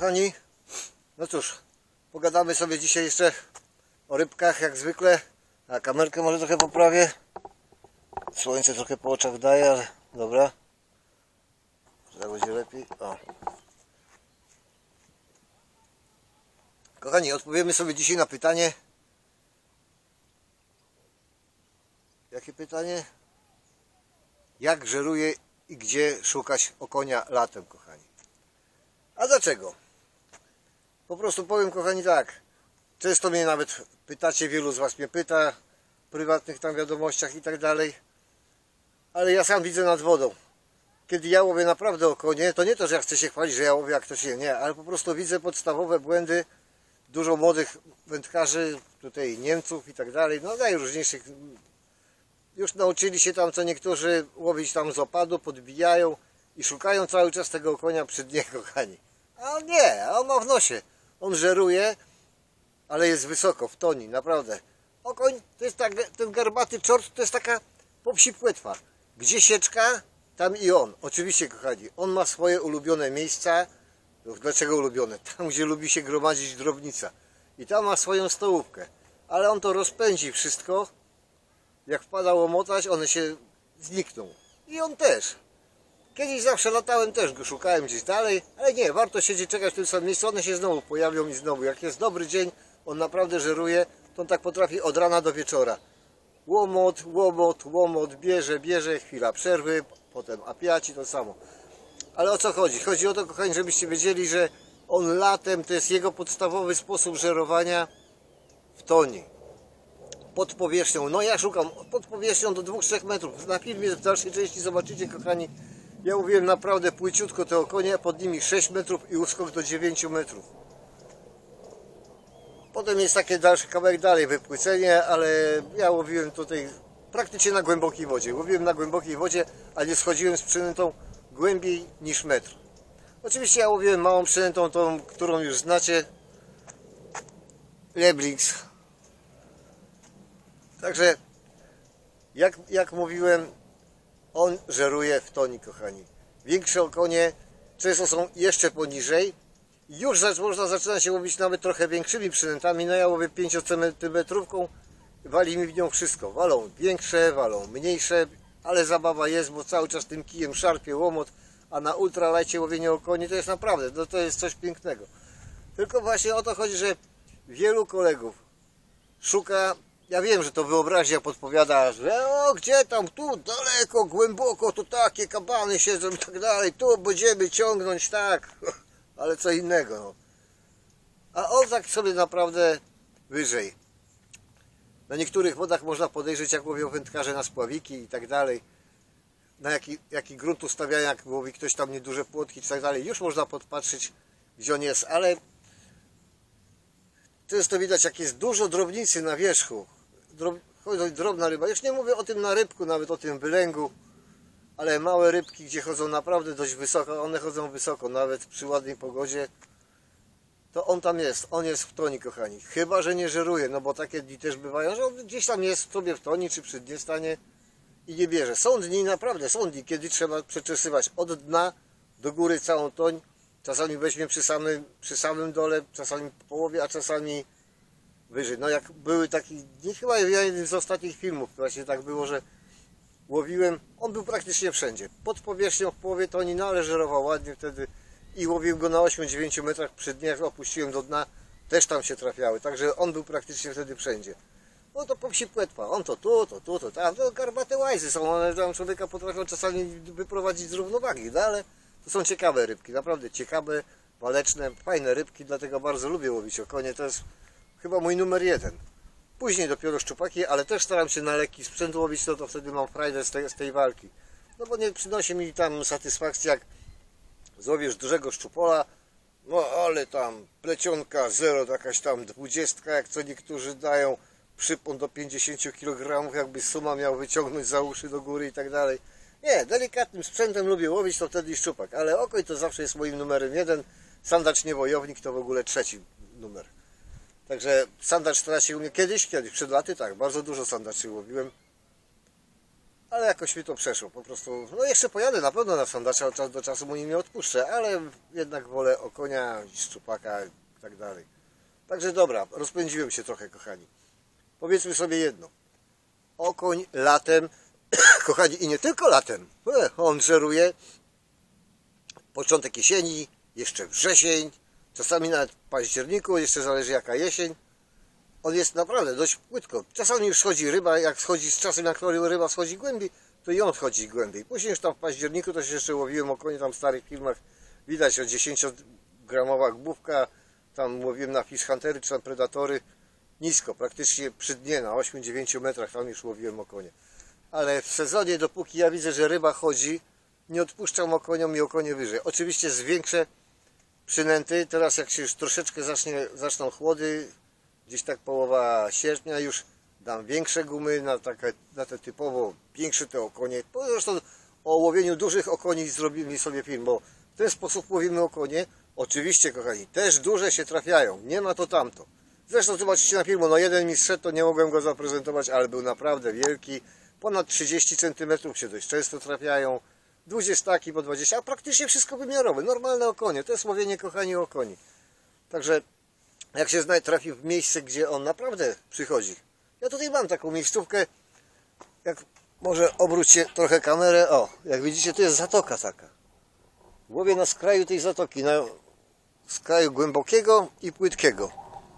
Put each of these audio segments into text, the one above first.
kochani. No cóż, pogadamy sobie dzisiaj jeszcze o rybkach jak zwykle. A kamerkę może trochę poprawię. Słońce trochę po oczach daje, ale dobra. Tak będzie lepiej. O. Kochani, odpowiemy sobie dzisiaj na pytanie. Jakie pytanie? Jak żeruje i gdzie szukać okonia latem, kochani? A dlaczego? Po prostu powiem, kochani, tak. Często mnie nawet pytacie, wielu z was mnie pyta w prywatnych tam wiadomościach i tak dalej. Ale ja sam widzę nad wodą. Kiedy ja łowię naprawdę okonie, to nie to, że ja chcę się chwalić, że ja łowię jak ktoś nie, ale po prostu widzę podstawowe błędy. Dużo młodych wędkarzy, tutaj Niemców i tak dalej, no najróżniejszych. Już nauczyli się tam co niektórzy łowić tam z opadu, podbijają i szukają cały czas tego okonia przy dnie, kochani. A on nie, a on ma w nosie. On żeruje, ale jest wysoko, w toni, naprawdę. Okoń to jest tak, ten garbaty czort to jest taka popsi płetwa. Gdzie sieczka, tam i on. Oczywiście, kochani, on ma swoje ulubione miejsca. Dlaczego ulubione? Tam, gdzie lubi się gromadzić drobnica. I tam ma swoją stołówkę. Ale on to rozpędzi wszystko. Jak wpada łomotać, one się znikną. I on też. Kiedyś zawsze latałem, też go szukałem gdzieś dalej, ale nie, warto siedzieć, czekać w tym samym miejscu, one się znowu pojawią i znowu. Jak jest dobry dzień, on naprawdę żeruje, to on tak potrafi od rana do wieczora. Łomot, łomot, łomot, bierze, chwila przerwy, potem apiaci, to samo. Ale o co chodzi? Chodzi o to, kochani, żebyście wiedzieli, że on latem, to jest jego podstawowy sposób żerowania w toni. Pod powierzchnią. No ja szukam pod powierzchnią do 2-3 metrów. Na filmie w dalszej części zobaczycie, kochani, ja mówiłem naprawdę płyciutko te okonie, pod nimi 6 metrów i uskok do 9 metrów. Potem jest taki dalszy kawałek dalej wypłycenie, ale ja łowiłem tutaj praktycznie na głębokiej wodzie. Łowiłem na głębokiej wodzie, a nie schodziłem z przynętą głębiej niż metr. Oczywiście ja łowiłem małą przynętą, tą, którą już znacie. Leblings. Także, jak mówiłem, on żeruje w toni, kochani. Większe okonie często są jeszcze poniżej. Już można zaczynać się łowić nawet trochę większymi przynętami. No ja łowię 5 cm, wali mi w nią wszystko. Walą większe, walą mniejsze, ale zabawa jest, bo cały czas tym kijem szarpie łomot, a na ultralajcie łowienie okoni to jest naprawdę, no to jest coś pięknego. Tylko właśnie o to chodzi, że wielu kolegów szuka. Ja wiem, że to wyobraźnia podpowiada, że o, gdzie tam, tu daleko, głęboko, to takie kabany siedzą i tak dalej, tu będziemy ciągnąć, tak, ale co innego. No. A on tak sobie naprawdę wyżej. Na niektórych wodach można podejrzeć, jak łowią wędkarze na spławiki i tak dalej, na jaki grunt ustawiają, jak łowi ktoś tam nieduże płotki i tak dalej, już można podpatrzeć, gdzie on jest, ale często widać, jak jest dużo drobnicy na wierzchu. Drobna ryba. Już nie mówię o tym na rybku, nawet o tym wylęgu. Ale małe rybki, gdzie chodzą naprawdę dość wysoko. One chodzą wysoko, nawet przy ładnej pogodzie. To on tam jest. On jest w toni, kochani. Chyba że nie żeruje, no bo takie dni też bywają, że on gdzieś tam jest sobie w toni, czy przy dnie stanie i nie bierze. Są dni, naprawdę są dni, kiedy trzeba przeczesywać od dna do góry całą toń. Czasami weźmie przy samym dole, czasami po połowie, a czasami wyżej. No jak były takie dni, chyba jeden z ostatnich filmów właśnie tak było, że łowiłem, on był praktycznie wszędzie. Pod powierzchnią, w połowie toni, no ale żerował ładnie wtedy i łowiłem go na 8-9 metrach przy dniach, opuściłem do dna, też tam się trafiały, także on był praktycznie wtedy wszędzie. No to popsi płetwa, on to tu, to tam, to garbate łajzy są, one tam człowieka potrafią czasami wyprowadzić z równowagi, no ale to są ciekawe rybki, naprawdę ciekawe, waleczne, fajne rybki, dlatego bardzo lubię łowić okonie, to jest chyba mój numer 1. Później dopiero szczupaki, ale też staram się na lekki sprzęt łowić, to wtedy mam frajdę z tej walki. No bo nie przynosi mi tam satysfakcji, jak złowisz dużego szczupola, no ale tam plecionka 0, jakaś tam 20, jak co niektórzy dają, przypon do 50 kg, jakby suma miał wyciągnąć za uszy do góry i tak dalej. Nie, delikatnym sprzętem lubię łowić, to wtedy i szczupak, ale okoń to zawsze jest moim numerem 1, sandacz niewojownik to w ogóle 3. numer. Także sandacz traci u mnie kiedyś, przed laty tak, bardzo dużo sandaczy łowiłem. ale jakoś mi to przeszło, po prostu, no jeszcze pojadę na pewno na sandacza, od czasu do czasu mu nie odpuszczę, ale jednak wolę okonia, szczupaka i tak dalej. Także dobra, rozpędziłem się trochę, kochani. Powiedzmy sobie jedno, okoń latem, kochani, i nie tylko latem, on żeruje początek jesieni, jeszcze wrzesień, czasami nawet w październiku, jeszcze zależy jaka jesień. On jest naprawdę dość płytko. Czasami już schodzi ryba, jak schodzi z czasem, jak ryba schodzi głębiej, to i on wchodzi głębiej. Później już tam w październiku to się jeszcze łowiłem okonie, tam w starych filmach widać, że 10-gramowa główka, tam łowiłem na Fish Huntery czy tam Predatory, nisko, praktycznie przy dnie, na 8-9 metrach, tam już łowiłem okonie. Ale w sezonie, dopóki ja widzę, że ryba chodzi, nie odpuszczam okoniom i okonie wyżej. Oczywiście z większe przynęty, teraz jak się już troszeczkę zaczną chłody, gdzieś tak połowa sierpnia, już dam większe gumy na te typowo większe te okonie. Zresztą o łowieniu dużych okoni zrobimy sobie film, bo w ten sposób łowimy okonie. Oczywiście, kochani, też duże się trafiają, nie ma to tamto. Zresztą zobaczycie na filmu, no jeden mi zszedł, to nie mogłem go zaprezentować, ale był naprawdę wielki. Ponad 30 cm się dość często trafiają. 20 po 20, a praktycznie wszystko wymiarowe, normalne okonie. To jest łowienie, kochani, okoni. Także jak się trafi w miejsce, gdzie on naprawdę przychodzi. Ja tutaj mam taką miejscówkę, jak może obróćcie trochę kamerę, o, jak widzicie, to jest zatoka taka. Łowię na skraju tej zatoki, na skraju głębokiego i płytkiego.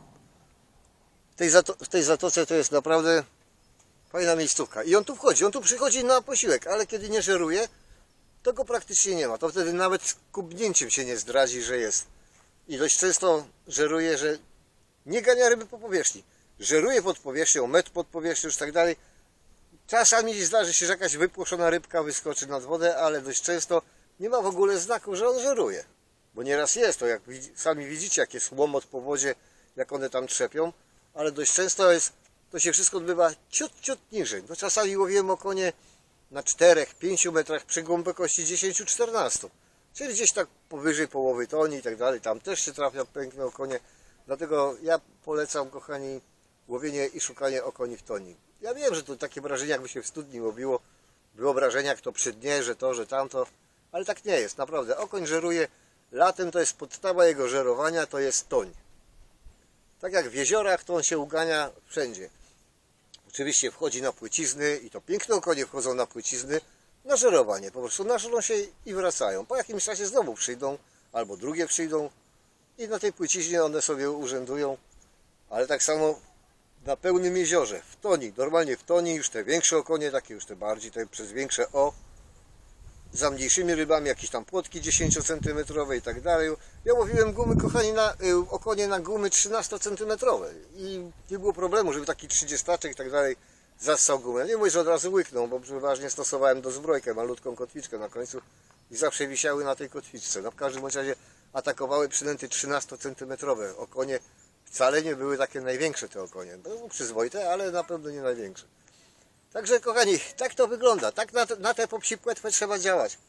W tej zatoce to jest naprawdę fajna miejscówka. I on tu wchodzi, on tu przychodzi na posiłek, ale kiedy nie żeruje, to go praktycznie nie ma. To wtedy nawet z kubnięciem się nie zdradzi, że jest. I dość często żeruje, że nie gania ryby po powierzchni. Żeruje pod powierzchnią, metr pod powierzchnią, już tak dalej. Czasami zdarzy się, że jakaś wypłoszona rybka wyskoczy nad wodę, ale dość często nie ma w ogóle znaku, że on żeruje. Bo nieraz jest to, jak sami widzicie, jak jest łomot po wodzie, jak one tam trzepią, ale dość często to się wszystko odbywa ciut niżej. No czasami łowiłem okonie na 4-5 metrach przy głębokości 10-14. Czyli gdzieś tak powyżej połowy toni i tak dalej. Tam też się trafia piękne okonie. Dlatego ja polecam, kochani, łowienie i szukanie okoni w toni. Ja wiem, że to takie wrażenie, jakby się w studni łowiło. Wyobrażenia, jak to przy dnie, że to, że tamto. Ale tak nie jest, naprawdę. Okoń żeruje. Latem to jest podstawa jego żerowania, to jest toń. Tak jak w jeziorach, to on się ugania wszędzie. Oczywiście wchodzi na płycizny i to piękne okonie wchodzą na płycizny na żerowanie. Po prostu nażrą się i wracają. Po jakimś czasie znowu przyjdą, albo drugie przyjdą i na tej płyciźnie one sobie urzędują. Ale tak samo na pełnym jeziorze, w toni, normalnie w toni już te większe okonie, takie już te bardziej, te przez większe za mniejszymi rybami, jakieś tam płotki 10 cm i tak dalej. Ja łowiłem gumy, kochani, okonie na gumy 13 cm i nie było problemu, żeby taki 30 i tak dalej zassał gumę. Nie mówię, że od razu łyknął, bo przeważnie stosowałem dozbrojkę, malutką kotwiczkę na końcu i zawsze wisiały na tej kotwiczce. No w każdym razie atakowały przynęty 13 cm. Okonie wcale nie były takie największe te okonie. Były przyzwoite, ale na pewno nie największe. Także, kochani, tak to wygląda. Tak na tę popsi płetwę trzeba działać.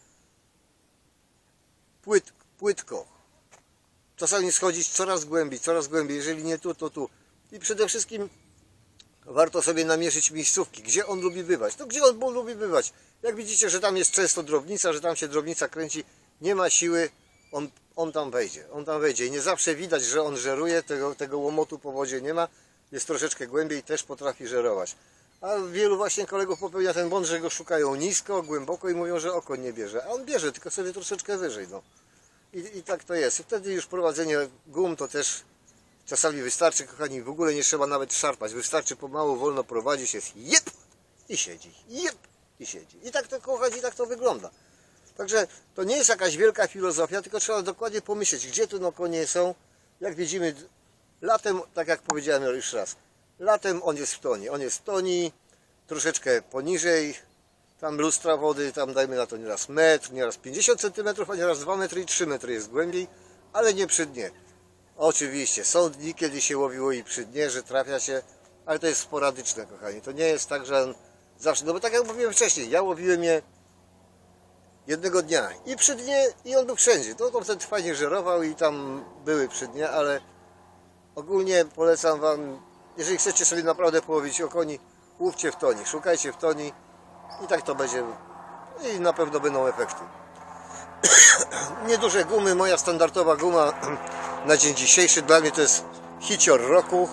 Płytko. Czasami schodzić coraz głębiej. Jeżeli nie tu, to tu. I przede wszystkim warto sobie namierzyć miejscówki, gdzie on lubi bywać. To gdzie on lubi bywać? Jak widzicie, że tam jest często drobnica, że tam się drobnica kręci, nie ma siły, on tam wejdzie. On tam wejdzie. I nie zawsze widać, że on żeruje, tego łomotu po wodzie nie ma. Jest troszeczkę głębiej, też potrafi żerować. A wielu właśnie kolegów popełnia ten błąd, że go szukają nisko, głęboko i mówią, że okoń nie bierze. A on bierze, tylko sobie troszeczkę wyżej. No. I tak to jest. Wtedy już prowadzenie gum to też czasami wystarczy, kochani, w ogóle nie trzeba nawet szarpać. Wystarczy pomału, wolno prowadzić, jest jep i siedzi, jep i siedzi. I tak to, kochani, tak to wygląda. Także to nie jest jakaś wielka filozofia, tylko trzeba dokładnie pomyśleć, gdzie tu okonie są. Jak widzimy, latem, tak jak powiedziałem już raz, latem on jest w toni, troszeczkę poniżej, tam lustra wody, tam dajmy na to nieraz metr, nieraz 50 cm, a nieraz 2 metry i 3 metry jest głębiej, ale nie przy dnie. Oczywiście, są dni, kiedy się łowiło i przy dnie, że trafia się, ale to jest sporadyczne, kochani. To nie jest tak, że on zawsze, no bo tak jak mówiłem wcześniej, ja łowiłem je jednego dnia i przy dnie, i on był wszędzie. To wtedy fajnie żerował i tam były przy dnie, ale ogólnie polecam wam, jeżeli chcecie sobie naprawdę połowić okoni, łówcie w toni, szukajcie w toni I tak to będzie. I na pewno będą efekty. Nieduże gumy, moja standardowa guma na dzień dzisiejszy. Dla mnie to jest hicior roku.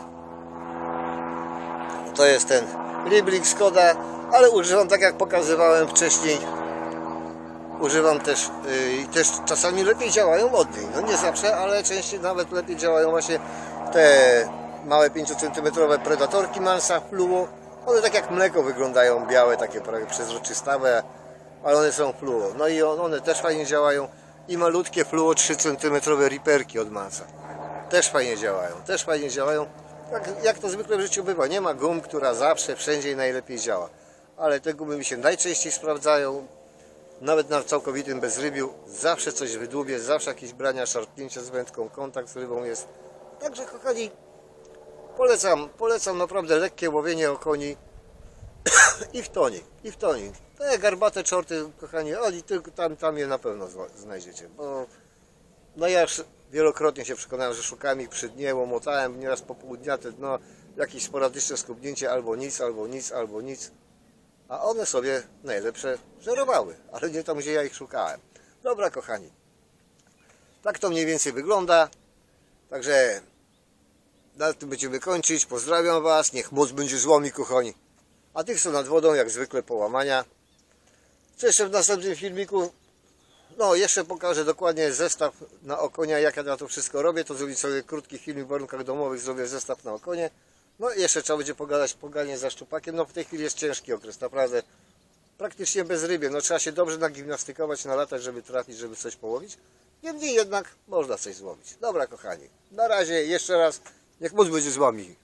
To jest ten Riblik Skoda, ale używam, tak jak pokazywałem wcześniej, używam też i też czasami lepiej działają od niej. No nie zawsze, ale częściej nawet lepiej działają właśnie te małe 5 cm predatorki Mansa Fluo. One tak jak mleko wyglądają, białe, takie prawie przezroczystawe, ale one są Fluo. No i one też fajnie działają. I malutkie Fluo 3 cm riperki od Mansa. Też fajnie działają, też fajnie działają. Jak to zwykle w życiu bywa, nie ma gum, która zawsze, wszędzie i najlepiej działa. Ale te gumy mi się najczęściej sprawdzają. Nawet na całkowitym bezrybiu zawsze coś wydłubię, zawsze jakieś brania, szarpnięcia z wędką, kontakt z rybą jest. Także kochani, polecam naprawdę lekkie łowienie okoni i w toni. Te garbate czorty, kochani, oni tylko tam je na pewno znajdziecie, bo no ja już wielokrotnie się przekonałem, że szukałem ich przy dnie, łomotałem nieraz po pół dnia te dno, jakieś sporadyczne skubnięcie, albo nic. A one sobie najlepsze żerowały, ale nie tam, gdzie ja ich szukałem. Dobra, kochani, tak to mniej więcej wygląda. Także na tym będziemy kończyć. Pozdrawiam Was, niech moc będzie z wami, kochani. A tych, co nad wodą, jak zwykle połamania. Co jeszcze w następnym filmiku? No, jeszcze pokażę dokładnie zestaw na okonia, jak ja na to wszystko robię. To zrobić sobie krótki filmik w warunkach domowych, zrobię zestaw na okonie. No i jeszcze trzeba będzie pogadać poganie za szczupakiem. No w tej chwili jest ciężki okres, naprawdę. Praktycznie bez rybie. No trzeba się dobrze nagimnastykować, nalatać, żeby trafić, żeby coś połowić. Niemniej jednak można coś złowić. Dobra, kochani. Na razie, jeszcze raz. Niech moc będzie z wami.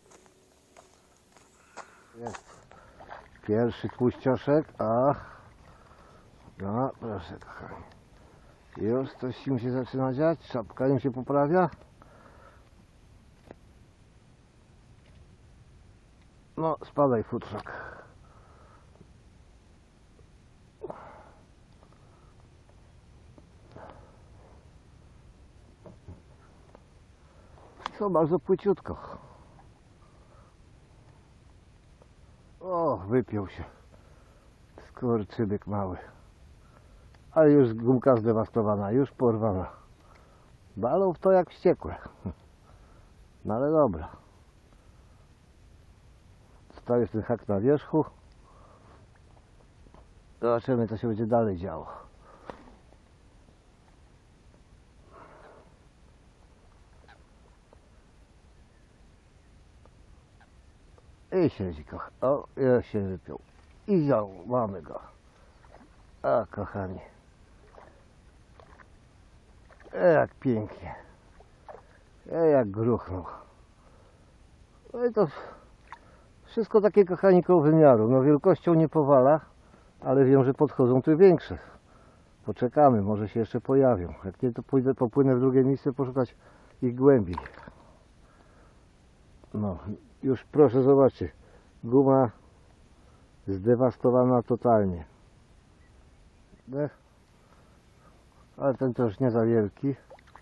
Jest pierwszy tłuścioszek, no proszę, kochani. Już coś im się zaczyna dziać. Czapka im się poprawia. No, spadaj, futrzak. Co, bardzo płyciutko. O, wypiął się. Skurczybyk mały. Ale już gumka zdewastowana, już porwana. Balą w to jak wściekłe. No ale dobra. To jest ten hak na wierzchu. Zobaczymy, co się będzie dalej działo. I siedzi, kochani. O, już się wypiął. I wziął, mamy go. O, kochani. Jak pięknie. Jak gruchnął. No i to wszystko takie, kochani, koło wymiaru. No wielkością nie powala, ale wiem, że podchodzą te większe. Poczekamy, może się jeszcze pojawią. Jak nie, to popłynę w drugie miejsce poszukać ich głębiej. No, już proszę zobaczcie. Guma zdewastowana totalnie. Ale ten to już nie za wielki.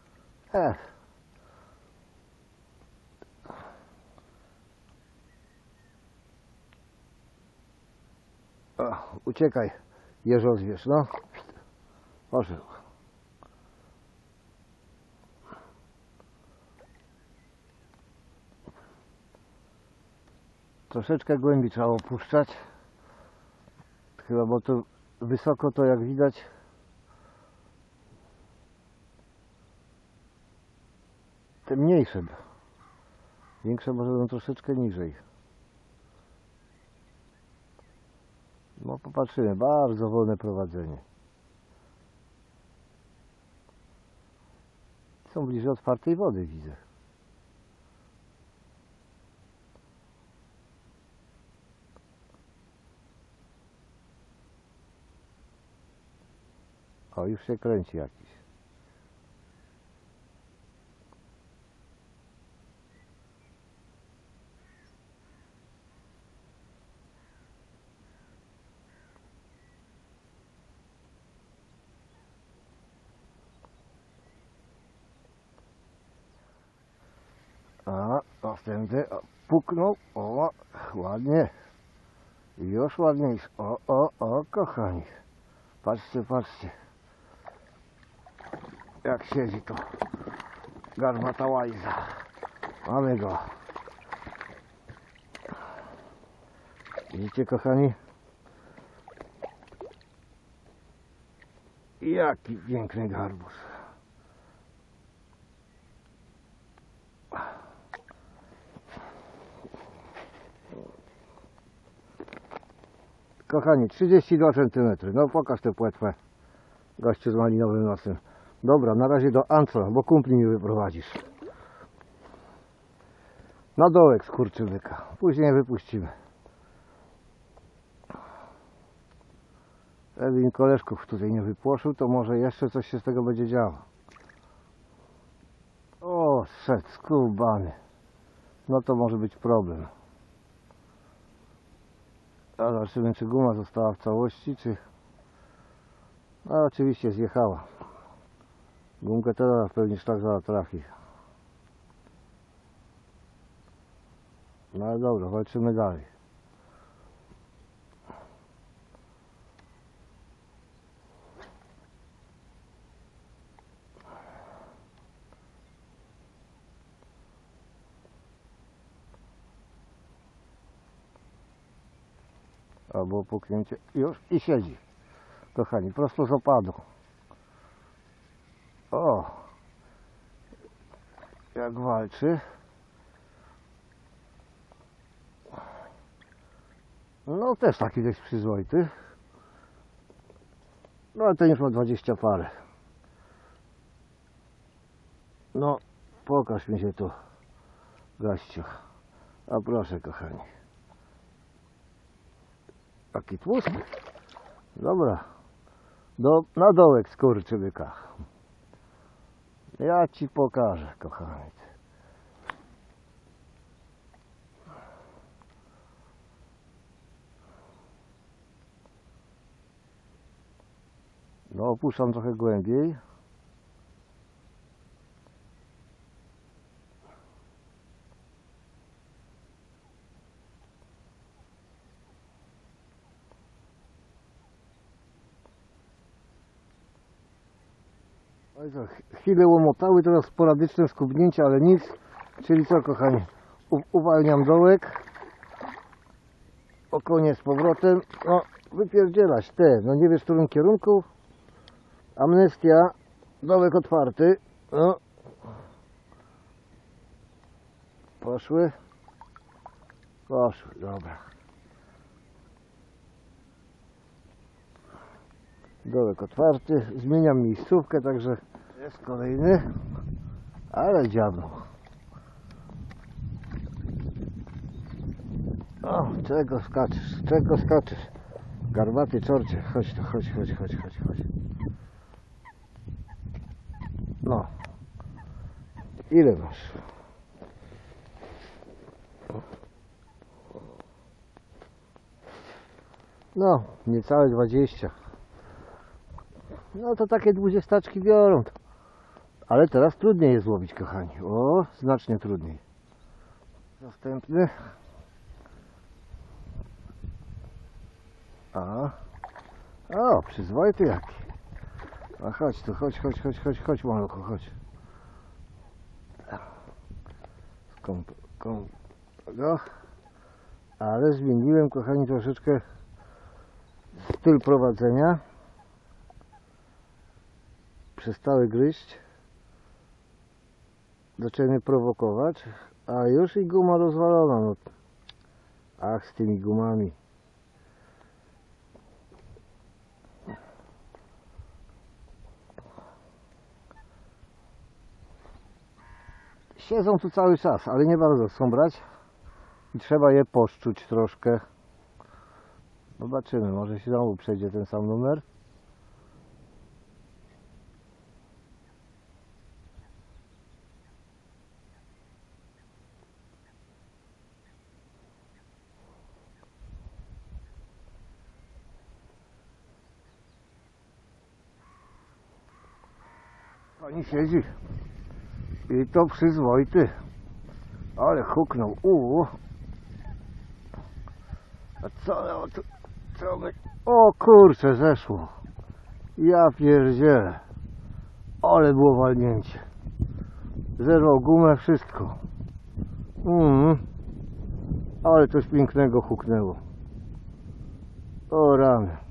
O, uciekaj, jeżozwierz, no. Poszedł. Troszeczkę głębiej trzeba opuszczać. Chyba, bo to wysoko, to jak widać te mniejsze. Większe może będą troszeczkę niżej. No popatrzymy, bardzo wolne prowadzenie. Są bliżej otwartej wody, widzę. O, już się kręci jakiś. A, następny, puknął, o, ładnie. Już ładniejszy. O, kochani. Patrzcie, patrzcie. Jak siedzi to garmata łajza. Mamy go. Widzicie, kochani? Jaki piękny garbus. Kochani, 32 cm. No pokaż tę płetwę, gościu z malinowym nosem. Dobra, na razie do Ancla, bo kumpli mi wyprowadzisz. Na dołek skurczybyka. Później wypuścimy. Ewin koleżków tutaj nie wypłoszył, to może jeszcze coś się z tego będzie działo. O, szedł skubany. No to może być problem. A zobaczymy, czy guma została w całości, czy... No oczywiście zjechała. Gumkę teraz pewnie szlak trafi. No ale dobra, walczymy dalej. Albo puknięcie. Już i siedzi. Kochani, prosto z opadu. O! Jak walczy. No też taki dość przyzwoity. No ale ten już ma 20 parę. No, pokaż mi się tu, gościu. A proszę, kochani. Taki tłusty. Dobra. Na dołek skurczybyka. Ja ci pokażę, kochany. No opuszczam trochę głębiej. Oj, to chwilę łomotały, teraz sporadyczne skubnięcia, ale nic. Czyli co, kochani? Uwalniam dołek. Okonie z powrotem. No, wypierdzielać te. No nie wiesz w którym kierunku. Amnestia. Dołek otwarty. No. Poszły. Poszły, dobra. Dołek otwarty. Zmieniam miejscówkę, także jest kolejny. Ale dziabnął. O, czego skaczesz? Czego skaczesz? Garbaty czorcie. Chodź tu, chodź. No. Ile masz? No, niecałe 20. No to takie 20 biorą. Ale teraz trudniej jest złowić, kochani. O, znacznie trudniej. Następny. O, przyzwoity jaki. A chodź tu, chodź, maluchu, chodź. No. Ale zmieniłem, kochani, troszeczkę styl prowadzenia. Przestały gryźć. Zaczęły prowokować, a już i guma rozwalona. No. Ach, z tymi gumami. Siedzą tu cały czas, ale nie bardzo chcą brać. I trzeba je poszczuć troszkę. Zobaczymy, może się znowu przejdzie ten sam numer. Pani siedzi. I to przyzwoity. Ale huknął. A co miało tu? Co my... O kurczę, zeszło. Ja pierdzielę. Ale było walnięcie. Zerwał gumę, wszystko. Ale coś pięknego huknęło. O rany.